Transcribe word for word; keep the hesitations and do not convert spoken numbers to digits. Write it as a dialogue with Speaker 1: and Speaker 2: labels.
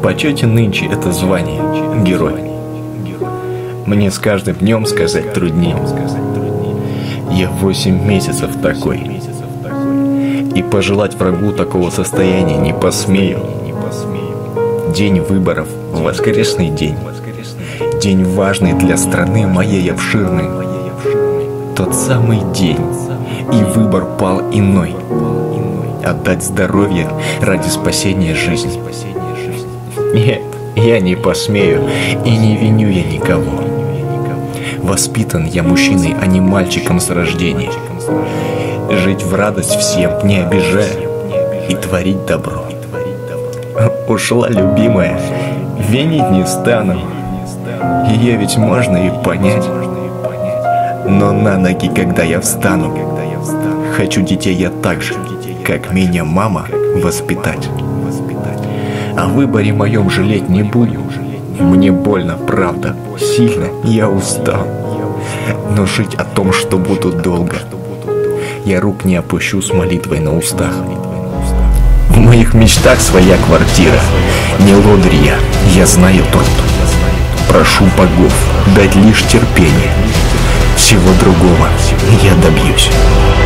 Speaker 1: почете нынче это звание — герой. Мне с каждым днем сказать труднее. Я восемь месяцев такой, и пожелать врагу такого состояния не посмею. День выборов — воскресный день. День важный для страны моей обширной. Тот самый день, и выбор пал иной: отдать здоровье ради спасения жизни. Нет, я не посмею, и не виню я никого. Воспитан я мужчиной, а не мальчиком с рождения. Жить в радость всем, не обижая, и творить добро. Ушла любимая, винить не стану. Ее ведь можно и понять. Но на ноги, когда я встану, хочу детей я так же, как меня мама, воспитать. О выборе моем жалеть не буду. Мне больно, правда, сильно я устал. Но жить о том, что буду долго, я рук не опущу с молитвой на устах. В моих мечтах своя квартира, не лодырь я, я знаю труд. Прошу богов дать лишь терпение, всего другого я добьюсь.